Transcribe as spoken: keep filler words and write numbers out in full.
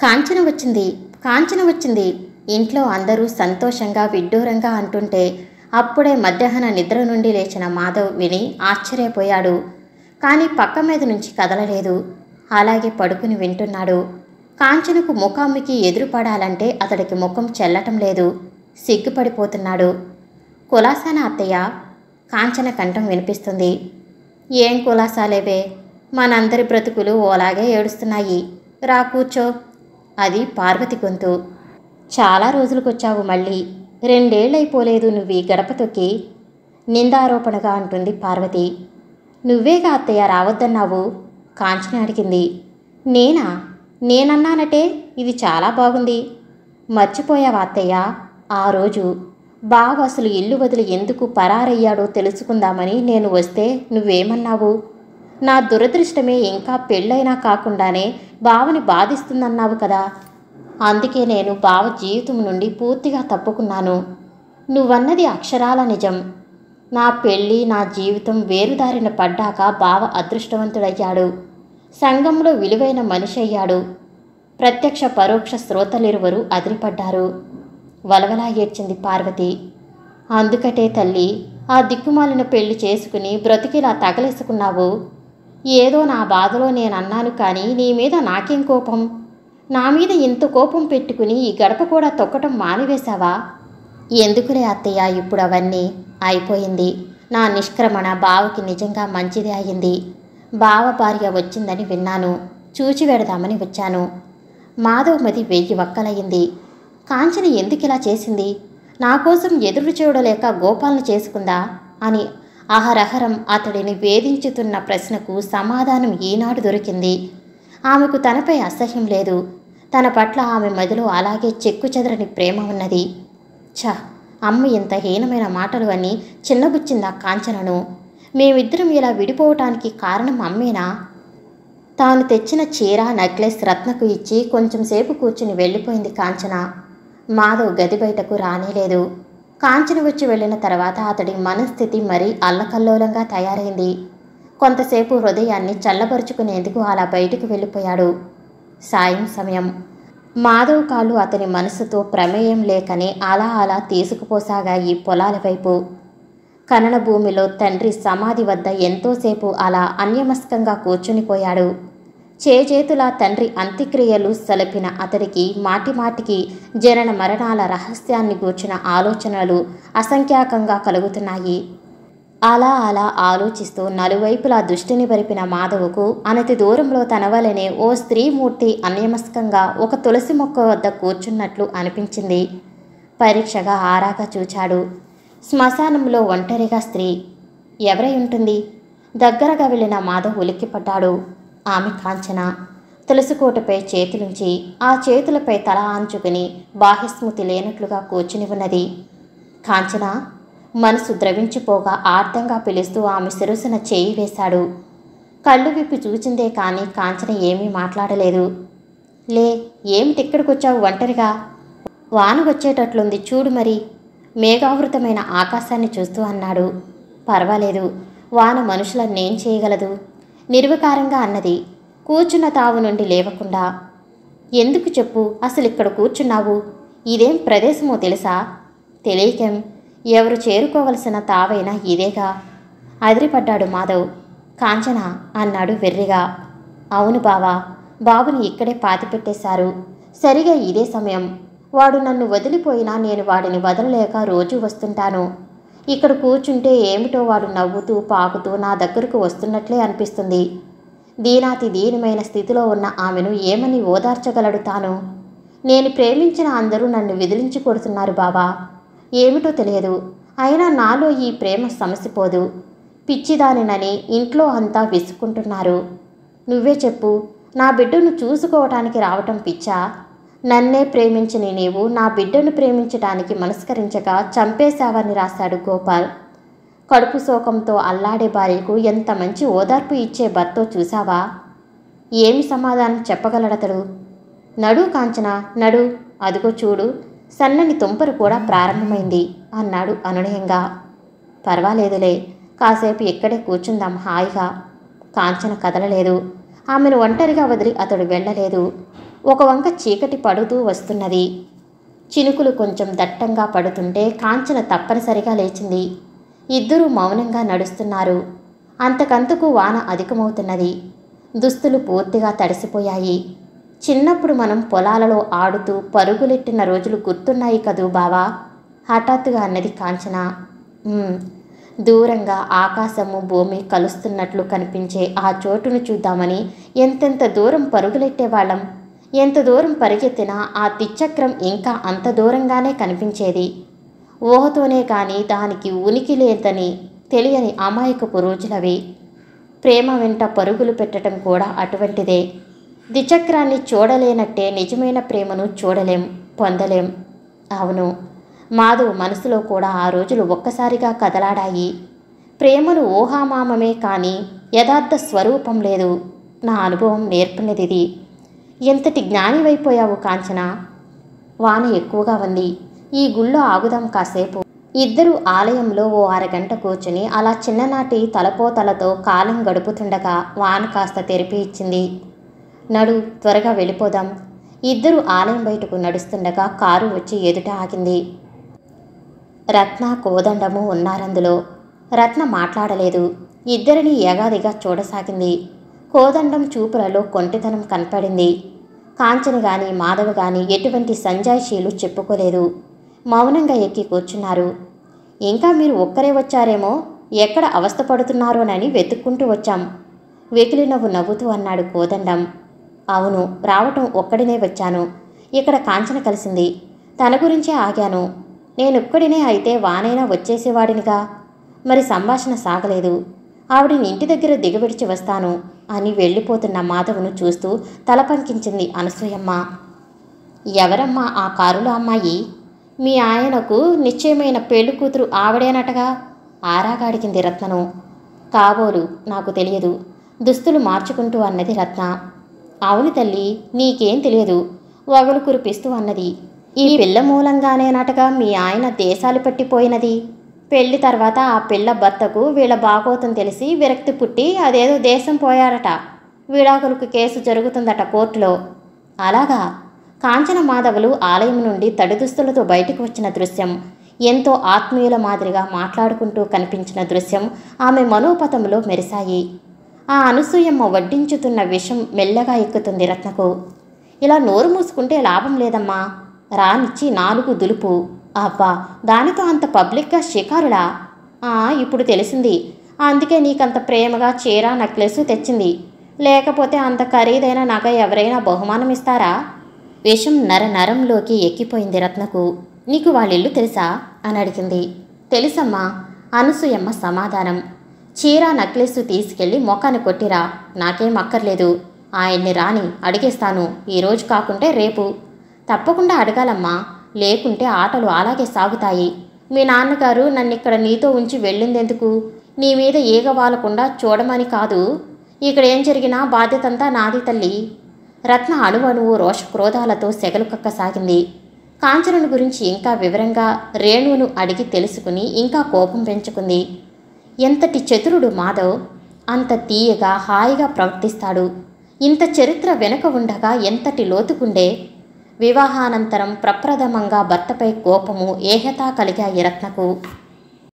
కాంచన వచ్చింది, కాంచన వచ్చింది. ఇంట్లో అందరూ సంతోషంగా విడ్డూరంగా అంటుంటే అప్పుడే మధ్యాహ్న నిద్ర నుండి లేచిన మాధవ్ విని ఆశ్చర్యపోయాడు. కానీ పక్క మీద నుంచి కదలలేదు. అలాగే పడుకుని వింటున్నాడు. కాంచనకు ముఖాముఖి ఎదురుపడాలంటే అతడికి ముఖం చెల్లటం లేదు. సిగ్గుపడిపోతున్నాడు. కులాసాన అత్తయ్య? కాంచన కంఠం వినిపిస్తుంది. ఏం కులాసాలేవే, మనందరి బ్రతుకులు ఓలాగే ఏడుస్తున్నాయి. రా కూర్చో. అది పార్వతి గొంతు. చాలా రోజులకొచ్చావు మళ్ళీ. రెండేళ్లైపోలేదు నువ్వు ఈ గడప తొక్కి. నిందారోపణగా అంటుంది పార్వతి. నువ్వేగా అత్తయ్య రావద్దన్నావు? కాంచన అడిగింది. నేనా? నేనన్నానటే. ఇది చాలా బాగుంది. మర్చిపోయావా అత్తయ్య? ఆ రోజు బావ అసలు ఇల్లు వదిలి ఎందుకు పరారయ్యాడో తెలుసుకుందామని నేను వస్తే నువ్వేమన్నావు? నా దురదృష్టమే ఇంకా పెళ్ళైనా కాకుండానే బావని బాధిస్తుందన్నావు కదా. అందుకే నేను బావ జీవితం నుండి పూర్తిగా తప్పుకున్నాను. నువ్వన్నది అక్షరాల నిజం. నా పెళ్ళి నా జీవితం వేరుదారిన పడ్డాక బావ అదృష్టవంతుడయ్యాడు. సంఘంలో విలువైన మనిషి అయ్యాడు. ప్రత్యక్ష పరోక్ష శ్రోతలిరువరు అదిరిపడ్డారు. వలవలా ఏడ్చింది పార్వతి. అందుకటే తల్లి ఆ దిక్కుమాలిన పెళ్లి చేసుకుని బ్రతికిలా తగలేసుకున్నావు. ఏదో నా బాధలో నేనన్నాను కానీ నీ మీద నాకేం కోపం? నా మీద ఇంత కోపం పెట్టుకుని ఈ గడప కూడా తొక్కటం మానివేశావా? ఎందుకులే అత్తయ్య ఇప్పుడు అవన్నీ. అయిపోయింది. నా నిష్క్రమణ బావకి నిజంగా మంచిదే అయింది. బావ భార్య వచ్చిందని విన్నాను. చూచి వెడదామని వచ్చాను. మాధవ్ మది వెయ్యి వక్కలయ్యింది. కాంచన ఎందుకిలా చేసింది? నా కోసం ఎదురు చూడలేక గోపాలను చేసుకుందా అని అహరహరం అతడిని వేధించుతున్న ప్రశ్నకు సమాధానం ఈనాడు దొరికింది. ఆమెకు తనపై అసహ్యం లేదు. తన పట్ల ఆమె మదిలో అలాగే చెక్కు చెదరని ప్రేమ ఉన్నది. ఛ, అమ్మ ఎంత హీనమైన మాటలు అని చిన్నబుచ్చిందా కాంచనను. మేమిద్దరం ఇలా విడిపోవటానికి కారణం అమ్మేనా? తాను తెచ్చిన చీర నెక్లెస్ రత్నకు ఇచ్చి కొంచెం సేపు కూర్చుని వెళ్ళిపోయింది కాంచన. మాధవ్ గది బయటకు రానేలేదు. కాంచన వచ్చి వెళ్ళిన తర్వాత అతడి మనస్థితి మరీ అల్లకల్లోలంగా తయారైంది. కొంతసేపు హృదయాన్ని చల్లబరుచుకునేందుకు అలా బయటకు వెళ్ళిపోయాడు. సాయం సమయం. మాధవ్ కాళ్ళు అతని మనసుతో ప్రమేయం లేకనే అలా అలా తీసుకుపోసాగాయి పొలాల వైపు. కనన భూమిలో తండ్రి సమాధి వద్ద ఎంతోసేపు అలా అన్యమస్కంగా కూర్చునిపోయాడు. చేజేతులా తండ్రి అంత్యక్రియలు సలిపిన అతడికి మాటిమాటికి జనన మరణాల రహస్యాన్ని గూర్చిన ఆలోచనలు అసంఖ్యాకంగా కలుగుతున్నాయి. అలా అలా ఆలోచిస్తూ నలువైపులా దృష్టిని పరిపిన మాధవుకు అనతి దూరంలో తన వలనే ఓ స్త్రీమూర్తి అన్యమస్కంగా ఒక తులసి మొక్క వద్ద కూర్చున్నట్లు అనిపించింది. పరీక్షగా ఆరాగా చూచాడు. శ్మశానంలో ఒంటరిగా స్త్రీ ఎవరై ఉంటుంది? దగ్గరగా వెళ్ళిన మాధవ్ ఉలిక్కిపడ్డాడు. ఆమె కాంచన. తులసికోటపై చేతులుంచి ఆ చేతులపై తల ఆంచుకుని బాహ్యస్మృతి లేనట్లుగా కూర్చుని ఉన్నది. కాంచన. మనసు ద్రవించిపోగా ఆర్తంగా పిలుస్తూ ఆమె శిరస్సున చేయి వేశాడు. కళ్ళు విప్పి చూచిందే కానీ కాంచన ఏమీ మాట్లాడలేదు. లే, ఏమిటిక్కడికొచ్చావు ఒంటరిగా? వాన వచ్చేటట్లుంది చూడు మరి. మేఘావృతమైన ఆకాశాన్ని చూస్తూ అన్నాడు. పర్వాలేదు, వాన మనుషులన్నేం చేయగలదు. నిర్వికారంగా అన్నది కూర్చున్న తావు నుండి లేవకుండా. ఎందుకు చెప్పు, అసలు ఇక్కడ కూర్చున్నావు? ఇదేం ప్రదేశమో తెలుసా? తెలియకేం, ఎవరు చేరుకోవలసిన తావైనా ఇదేగా. అదిరిపడ్డాడు మాధవ్. కాంచన అన్నాడు వెర్రిగా. అవును బావా, బాబుని ఇక్కడే పాతిపెట్టేశారు. సరిగా ఇదే సమయం. వాడు నన్ను వదిలిపోయినా నేను వాడిని వదలలేక రోజూ వస్తుంటాను. ఇక్కడ కూర్చుంటే ఏమిటో వాడు నవ్వుతూ పాకుతూ నా దగ్గరకు వస్తున్నట్లే అనిపిస్తుంది. దీనాతి దీనమైన స్థితిలో ఉన్న ఆమెను ఏమని ఓదార్చగలడు తాను? నేను ప్రేమించిన అందరూ నన్ను విదిలించి కొడుతున్నారు బావా. ఏమిటో తెలియదు, అయినా నాలో ఈ ప్రేమ సమసిపోదు. పిచ్చిదానినని ఇంట్లో అంతా విసుక్కుంటున్నారు. నువ్వే చెప్పు, నా బిడ్డను చూసుకోవటానికి రావటం పిచ్చా? నన్నే ప్రేమించని నీవు నా బిడ్డను ప్రేమించటానికి మనస్కరించక చంపేశావని రాశాడు గోపాల్. కడుపు శోకంతో అల్లాడే భార్యకు ఎంత మంచి ఓదార్పు ఇచ్చే భర్తో చూసావా? ఏమి సమాధానం చెప్పగలడతడు? నడు కాంచన, నడు. అదుగో చూడు, సన్నని తుంపరు కూడా ప్రారంభమైంది అన్నాడు అనునయంగా. పర్వాలేదులే, కాసేపు ఇక్కడే కూర్చుందాం హాయిగా. కాంచన కదలలేదు. ఆమెను ఒంటరిగా వదిలి అతడు వెళ్ళలేదు. ఒక వంక చీకటి పడుతూ వస్తున్నది. చినుకులు కొంచెం దట్టంగా పడుతుంటే కాంచన తప్పనిసరిగా లేచింది. ఇద్దరూ మౌనంగా నడుస్తున్నారు. అంతకంతకు వాన అధికమవుతున్నది. దుస్తులు పూర్తిగా తడిసిపోయాయి. చిన్నప్పుడు మనం పొలాలలో ఆడుతూ పరుగులెట్టిన రోజులు గుర్తున్నాయి కదూ బావా, హఠాత్తుగా అన్నది కాంచన. దూరంగా ఆకాశము భూమి కలుస్తున్నట్లు కనిపించే ఆ చోటును చూద్దామని ఎంతెంత దూరం పరుగులెట్టేవాళ్ళం. ఎంత దూరం పరిగెత్తినా ఆ తిచ్చక్రం ఇంకా అంత దూరంగానే కనిపించేది. ఊహతోనే కానీ దానికి ఉనికి లేదని తెలియని అమాయకపు రోజులవి. ప్రేమ వెంట పరుగులు పెట్టడం కూడా అటువంటిదే. ద్విచక్రాన్ని చూడలేనట్టే నిజమైన ప్రేమను చూడలేం, పొందలేం. అవును, మాధవ్ మనసులో కూడా ఆ రోజులు ఒక్కసారిగా కదలాడాయి. ప్రేమను ఊహామామమే కానీ యథార్థ స్వరూపం లేదు. నా అనుభవం నేర్పినదిది. ఎంతటి జ్ఞానివైపోయావు కాంచన. వాన ఎక్కువగా ఉంది. ఈ గుళ్ళో ఆగుదాం కాసేపు. ఇద్దరు ఆలయంలో ఓ అరగంట కూర్చుని అలా చిన్ననాటి తలపోతలతో కాలం గడుపుతుండగా వాన కాస్త తెరిపి ఇచ్చింది. నడు, త్వరగా వెళ్ళిపోదాం. ఇద్దరు ఆలయం బయటకు నడుస్తుండగా కారు వచ్చి ఎదుట ఆగింది. రత్న, కోదండము ఉన్నారందులో. రత్న మాట్లాడలేదు. ఇద్దరిని ఏగాదిగా చూడసాగింది. కోదండం చూపులలో కొంటితనం కనపడింది. కాంచన గాని మాధవ్ గాని ఎటువంటి సంజాయిషీలు చెప్పుకోలేదు. మౌనంగా ఎక్కి కూర్చున్నారు. ఇంకా మీరు ఒక్కరే వచ్చారేమో, ఎక్కడ అవస్థపడుతున్నారోనని వెతుక్కుంటూ వచ్చాం. వెకిలి నవ్వు నవ్వుతూ అన్నాడు కోదండం. అవును, రావటం ఒక్కడినే వచ్చాను. ఇక్కడ కాంచన కలిసింది. తన గురించే ఆగాను. నేనొక్కడినే అయితే వానైనా వచ్చేసేవాడినిగా. మరి సంభాషణ సాగలేదు. ఆవిడని ఇంటి దగ్గర దిగబెడిచి వస్తాను అని వెళ్ళిపోతున్న మాధవును చూస్తూ తల పంకించింది అనసూయమ్మ. ఎవరమ్మా ఆ కారులో అమ్మాయి? మీ ఆయనకు నిశ్చయమైన పెళ్లి కూతురు ఆవిడేనటగా ఆరాగా అడిగింది రత్నను. కాబోలు, నాకు తెలియదు. దుస్తులు మార్చుకుంటూ అన్నది రత్న. అవును తల్లి, నీకేం తెలియదు, వగలు కురిపిస్తూ అన్నది. ఈ పిల్ల మూలంగానేనటగా మీ ఆయన దేశాలు పట్టిపోయినది. పెళ్లి తర్వాత ఆ పిల్ల భర్తకు వీళ్ళ బాగోతం తెలిసి విరక్తి పుట్టి అదేదో దేశం పోయాడట. విడాకులకు కేసు జరుగుతుందట కోర్టులో. అలాగా? కాంచన మాధవులు ఆలయం నుండి తడి దుస్తులతో బయటకు వచ్చిన దృశ్యం, ఎంతో ఆత్మీయుల మాదిరిగా మాట్లాడుకుంటూ కనిపించిన దృశ్యం ఆమె మనోపథంలో మెరిశాయి. ఆ అనసూయమ్మ వడ్డించుతున్న విషం మెల్లగా ఎక్కుతుంది రత్నకు. ఇలా నోరు మూసుకుంటే లాభం లేదమ్మా. రానిచ్చి నాలుగు దులుపు. అబ్బా, దానితో అంత పబ్లిక్గా షికారులా? ఇప్పుడు తెలిసింది. అందుకే నీకంత ప్రేమగా చీర నెక్లెస్ తెచ్చింది. లేకపోతే అంత ఖరీదైన నగ ఎవరైనా బహుమానం ఇస్తారా? విషం నర నరంలోకి ఎక్కిపోయింది రత్నకు. నీకు వాళ్ళిల్లు తెలుసా అని అడిగింది. తెలుసమ్మా, అనసూయమ్మ సమాధానం. చీర నెక్లెస్ తీసుకెళ్ళి మొఖాన్ని కొట్టిరా, నాకేం అక్కర్లేదు. ఆయన్ని రాని అడిగేస్తాను, ఈరోజు కాకుంటే రేపు. తప్పకుండా అడగాలమ్మా, లేకుంటే ఆటలు అలాగే సాగుతాయి. మీ నాన్నగారు నన్నిక్కడ నీతో ఉంచి వెళ్ళిందెందుకు? నీ మీద ఈగ వాలకుండా చూడమని కాదు. ఇక్కడ ఏం జరిగినా బాధ్యతంతా నాది తల్లి. రత్న అణువణువు రోషక్రోధాలతో సెగలు కక్కసాగింది. కాంచనను గురించి ఇంకా వివరంగా రేణువును అడిగి తెలుసుకుని ఇంకా కోపం పెంచుకుంది. ఎంతటి చతురుడు మాధవ్! అంత తీయగా హాయిగా ప్రవర్తిస్తాడు. ఇంత చరిత్ర వెనుక ఉండగా ఎంతటి లోతుకుండే. వివాహానంతరం ప్రప్రథమంగా భర్తపై కోపము ఏహతా కలిగాయి రత్నకు.